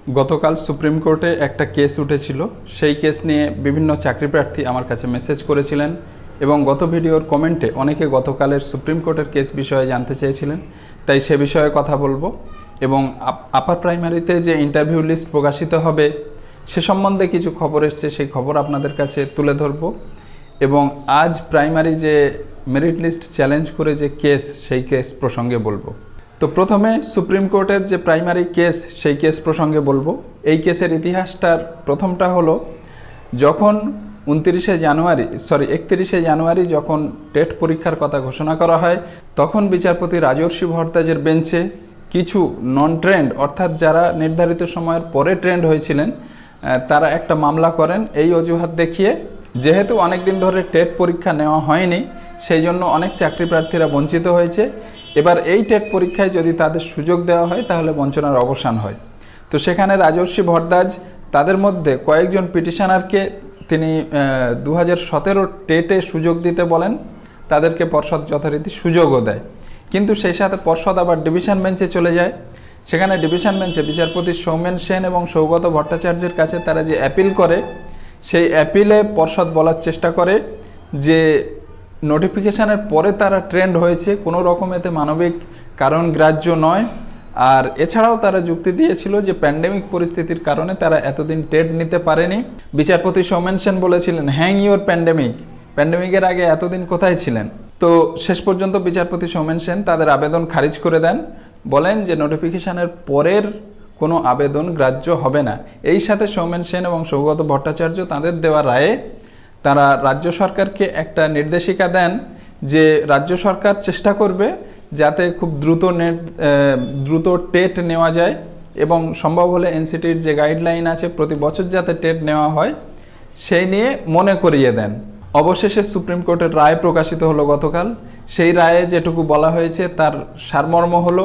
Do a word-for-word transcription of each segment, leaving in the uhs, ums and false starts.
গতকাল সুপ্রিম কোর্টে একটা কেস উঠেছিল। সেই কেস নিয়ে বিভিন্ন চাকরি প্রার্থী আমার কাছে মেসেজ করেছিলেন এবং গত ভিডিওর কমেন্টে অনেকে গতকালের সুপ্রিম কোর্টের কেস বিষয়ে জানতে চেয়েছিলেন, তাই সে বিষয়ে কথা বলবো এবং আপার প্রাইমারিতে যে ইন্টারভিউ লিস্ট প্রকাশিত হবে সে সম্বন্ধে কিছু খবর এসছে, সেই খবর আপনাদের কাছে তুলে ধরব এবং আজ প্রাইমারি যে মেরিট লিস্ট চ্যালেঞ্জ করে যে কেস সেই কেস প্রসঙ্গে বলবো। তো প্রথমে সুপ্রিম কোর্টের যে প্রাইমারি কেস সেই কেস প্রসঙ্গে বলবো। এই কেসের ইতিহাসটার প্রথমটা হলো যখন উনত্রিশে জানুয়ারি সরি একত্রিশে জানুয়ারি যখন টেট পরীক্ষার কথা ঘোষণা করা হয়, তখন বিচারপতি রাজর্ষি ভরদ্বাজের বেঞ্চে কিছু নন ট্রেন্ড অর্থাৎ যারা নির্ধারিত সময়ের পরে ট্রেন্ড হয়েছিলেন তারা একটা মামলা করেন এই অজুহাত দেখিয়ে, যেহেতু অনেক দিন ধরে টেট পরীক্ষা নেওয়া হয়নি সেই জন্য অনেক চাকরি প্রার্থীরা বঞ্চিত হয়েছে। এবার এই টেট পরীক্ষায় যদি তাদের সুযোগ দেওয়া হয় তাহলে বঞ্চনার অবসান হয়। তো সেখানে রাজর্ষি ভরদ্বাজ তাদের মধ্যে কয়েকজন পিটিশনারকে তিনি দু হাজার সতেরো টেটে সুযোগ দিতে বলেন, তাদেরকে পর্ষদ যথারীতি সুযোগও দেয়, কিন্তু সেই সাথে পর্ষদ আবার ডিভিশন বেঞ্চে চলে যায়। সেখানে ডিভিশন বেঞ্চে বিচারপতি সৌমেন সেন এবং সৌগত ভট্টাচার্যের কাছে তারা যে অ্যাপিল করে, সেই অ্যাপিলে পর্ষদ বলার চেষ্টা করে যে নোটিফিকেশানের পরে তারা ট্রেন্ড হয়েছে, কোনো রকম এতে মানবিক কারণ গ্রাহ্য নয়। আর এছাড়াও তারা যুক্তি দিয়েছিল যে প্যান্ডেমিক পরিস্থিতির কারণে তারা এতদিন টেট নিতে পারেনি। বিচারপতি সৌমেন সেন বলেছিলেন হ্যাং ইউর প্যান্ডেমিক, প্যান্ডেমিকের আগে এতদিন কোথায় ছিলেন। তো শেষ পর্যন্ত বিচারপতি সৌমেন সেন তাদের আবেদন খারিজ করে দেন, বলেন যে নোটিফিকেশানের পরের কোনো আবেদন গ্রাহ্য হবে না। এই সাথে সৌমেন সেন এবং সৌগত ভট্টাচার্য তাদের দেওয়া রায়ে তারা রাজ্য সরকারকে একটা নির্দেশিকা দেন যে রাজ্য সরকার চেষ্টা করবে যাতে খুব দ্রুত নেট দ্রুত টেট নেওয়া যায় এবং সম্ভব হলে এনসিটির যে গাইডলাইন আছে প্রতি বছর যাতে টেট নেওয়া হয় সেই নিয়ে মনে করিয়ে দেন। অবশেষে সুপ্রিম কোর্টের রায় প্রকাশিত হলো গতকাল। সেই রায়ে যেটুকু বলা হয়েছে তার সারমর্ম হলো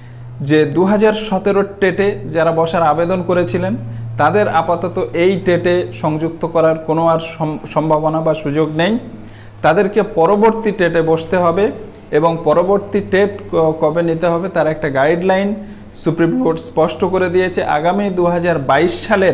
যে দু হাজার সতেরো টেটে যারা বসার আবেদন করেছিলেন তাদের আপাতত এই টেটে সংযুক্ত করার কোনো আর সম্ভাবনা বা সুযোগ নেই। তাদেরকে পরবর্তী টেটে বসতে হবে এবং পরবর্তী টেট কবে নিতে হবে তার একটা গাইডলাইন সুপ্রিম কোর্ট স্পষ্ট করে দিয়েছে। আগামী দু হাজার বাইশ সালের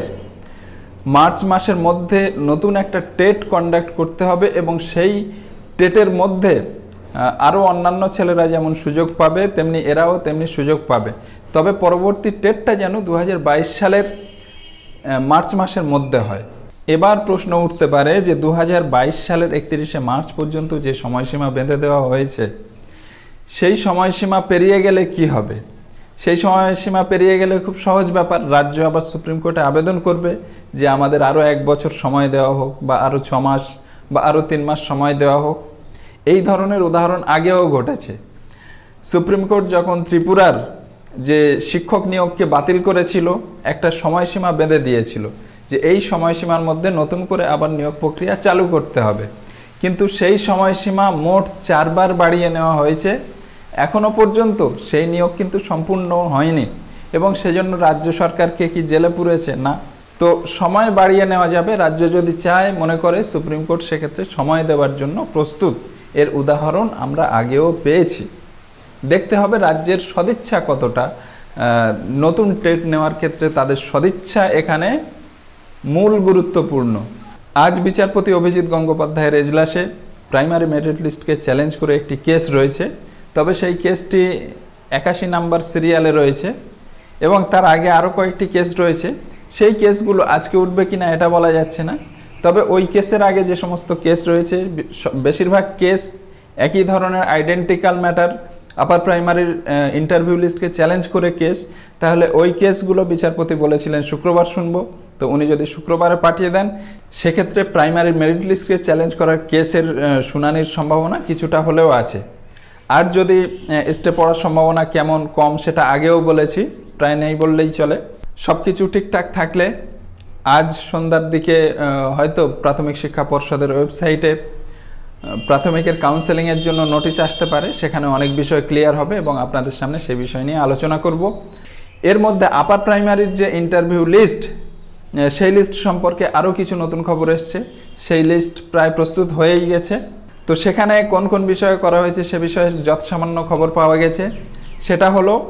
মার্চ মাসের মধ্যে নতুন একটা টেট কন্ডাক্ট করতে হবে এবং সেই টেটের মধ্যে আরও অন্যান্য ছেলেরা যেমন সুযোগ পাবে তেমনি এরাও তেমনি সুযোগ পাবে, তবে পরবর্তী টেটটা যেন দু হাজার বাইশ সালের মার্চ মাসের মধ্যে হয়। এবার প্রশ্ন উঠতে পারে যে দু হাজার বাইশ সালের একত্রিশে মার্চ পর্যন্ত যে সময়সীমা বেঁধে দেওয়া হয়েছে সেই সময়সীমা পেরিয়ে গেলে কি হবে। সেই সময়সীমা পেরিয়ে গেলে খুব সহজ ব্যাপার, রাজ্য আবার সুপ্রিম কোর্টে আবেদন করবে যে আমাদের আরও এক বছর সময় দেওয়া হোক বা আরও ছ মাস বা আরও তিন মাস সময় দেওয়া হোক। এই ধরনের উদাহরণ আগেও ঘটেছে। সুপ্রিম কোর্ট যখন ত্রিপুরার যে শিক্ষক নিয়োগকে বাতিল করেছিল একটা সময়সীমা বেঁধে দিয়েছিল যে এই সময়সীমার মধ্যে নতুন করে আবার নিয়োগ প্রক্রিয়া চালু করতে হবে, কিন্তু সেই সময়সীমা মোট চারবার বাড়িয়ে নেওয়া হয়েছে। এখনও পর্যন্ত সেই নিয়োগ কিন্তু সম্পূর্ণ হয়নি এবং সেজন্য রাজ্য সরকারকে কি জেলে পুরেছে না। তো সময় বাড়িয়ে নেওয়া যাবে, রাজ্য যদি চায় মনে করে সুপ্রিম কোর্ট সেক্ষেত্রে সময় দেওয়ার জন্য প্রস্তুত। এর উদাহরণ আমরা আগেও পেয়েছি। দেখতে হবে রাজ্যের সদিচ্ছা কতটা, নতুন টেট নেওয়ার ক্ষেত্রে তাদের সদিচ্ছা এখানে মূল গুরুত্বপূর্ণ। আজ বিচারপতি অভিজিৎ গঙ্গোপাধ্যায়ের এজলাসে প্রাইমারি মেরিট লিস্টকে চ্যালেঞ্জ করে একটি কেস রয়েছে, তবে সেই কেসটি একাশি নাম্বার সিরিয়ালে রয়েছে এবং তার আগে আরও কয়েকটি কেস রয়েছে। সেই কেসগুলো আজকে উঠবে কিনা এটা বলা যাচ্ছে না, তবে ওই কেসের আগে যে সমস্ত কেস রয়েছে বেশিরভাগ কেস একই ধরনের আইডেন্টিক্যাল ম্যাটার, আপার প্রাইমারির ইন্টারভিউ লিস্টকে চ্যালেঞ্জ করে কেস। তাহলে ওই কেসগুলো বিচারপতি বলেছিলেন শুক্রবার শুনবো, তো উনি যদি শুক্রবারে পাঠিয়ে দেন সেক্ষেত্রে প্রাইমারি মেরিট লিস্টকে চ্যালেঞ্জ করার কেসের শুনানির সম্ভাবনা কিছুটা হলেও আছে। আর যদি স্টে পড়ার সম্ভাবনা কেমন কম সেটা আগেও বলেছি, প্রায় নেই বললেই চলে। সব কিছু ঠিকঠাক থাকলে আজ সন্ধ্যার দিকে হয়তো প্রাথমিক শিক্ষা পর্ষদের ওয়েবসাইটে প্রাথমিকের কাউন্সেলিংয়ের জন্য নোটিশ আসতে পারে, সেখানে অনেক বিষয় ক্লিয়ার হবে এবং আপনাদের সামনে সেই বিষয় নিয়ে আলোচনা করব। এর মধ্যে আপার প্রাইমারির যে ইন্টারভিউ লিস্ট সেই লিস্ট সম্পর্কে আরও কিছু নতুন খবর এসছে। সেই লিস্ট প্রায় প্রস্তুত হয়েই গেছে। তো সেখানে কোন কোন বিষয়ে করা হয়েছে সে বিষয়ে যৎসামান্য খবর পাওয়া গেছে। সেটা হলো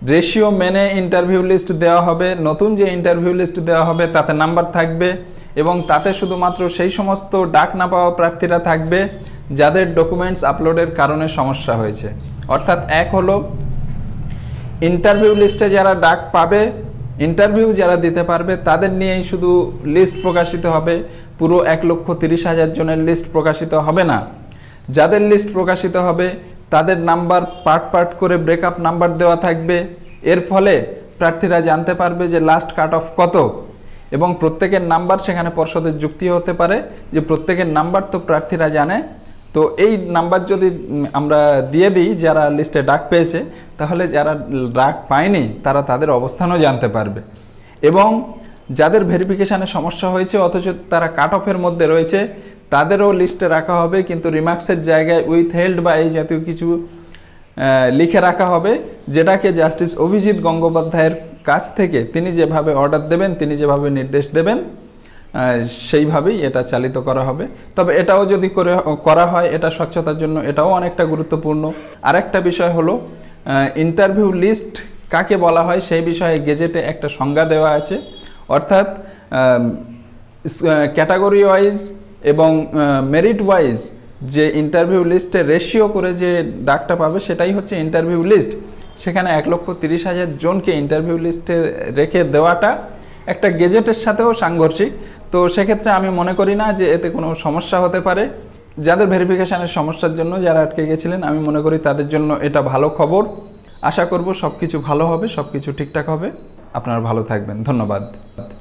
রেশিও মেনে ইন্টারভিউ লিস্ট দেওয়া হবে। নতুন যে ইন্টারভিউ লিস্ট দেওয়া হবে তাতে নাম্বার থাকবে এবং তাতে শুধুমাত্র সেই সমস্ত ডাক না পাওয়া প্রার্থীরা থাকবে যাদের ডকুমেন্টস আপলোডের কারণে সমস্যা হয়েছে। অর্থাৎ এক হলো ইন্টারভিউ লিস্টে যারা ডাক পাবে, ইন্টারভিউ যারা দিতে পারবে তাদের নিয়েই শুধু লিস্ট প্রকাশিত হবে, পুরো এক লক্ষ তিরিশ হাজার জনের লিস্ট প্রকাশিত হবে না। যাদের লিস্ট প্রকাশিত হবে তাদের নাম্বার পার্ট পার্ট করে ব্রেকআপ নাম্বার দেওয়া থাকবে। এর ফলে প্রার্থীরা জানতে পারবে যে লাস্ট কাট অফ কত, এবং প্রত্যেকের নাম্বার সেখানে পর্ষদের যুক্তি হতে পারে যে প্রত্যেকের নাম্বার তো প্রার্থীরা জানে, তো এই নাম্বার যদি আমরা দিয়ে দিই যারা লিস্টে ডাক পেয়েছে, তাহলে যারা ডাক পায়নি তারা তাদের অবস্থানও জানতে পারবে। এবং যাদের ভেরিফিকেশানে সমস্যা হয়েছে অথচ তারা কাট অফের মধ্যে রয়েছে তাদেরও লিস্টে রাখা হবে, কিন্তু রিমার্কসের জায়গায় উইথ হেল্ড বা এই জাতীয় কিছু লিখে রাখা হবে, যেটাকে জাস্টিস অভিজিৎ গঙ্গোপাধ্যায়ের কাছ থেকে তিনি যেভাবে অর্ডার দেবেন, তিনি যেভাবে নির্দেশ দেবেন সেইভাবেই এটা চালিত করা হবে। তবে এটাও যদি করে করা হয় এটা স্বচ্ছতার জন্য এটাও অনেকটা গুরুত্বপূর্ণ। আরেকটা বিষয় হলো ইন্টারভিউ লিস্ট কাকে বলা হয় সেই বিষয়ে গেজেটে একটা সংজ্ঞা দেওয়া আছে। অর্থাৎ ক্যাটাগরি ওয়াইজ এবং মেরিট ওয়াইজ যে ইন্টারভিউ লিস্টে রেশিও করে যে ডাকটা পাবে সেটাই হচ্ছে ইন্টারভিউ লিস্ট। সেখানে এক লক্ষ তিরিশ হাজার জনকে ইন্টারভিউ লিস্টে রেখে দেওয়াটা একটা গেজেটের সাথেও সাংঘর্ষিক। তো সেক্ষেত্রে আমি মনে করি না যে এতে কোনো সমস্যা হতে পারে। যাদের ভেরিফিকেশানের সমস্যার জন্য যারা আটকে গেছিলেন আমি মনে করি তাদের জন্য এটা ভালো খবর। আশা করব সব কিছু ভালো হবে, সব কিছু ঠিকঠাক হবে। আপনারা ভালো থাকবেন। ধন্যবাদ।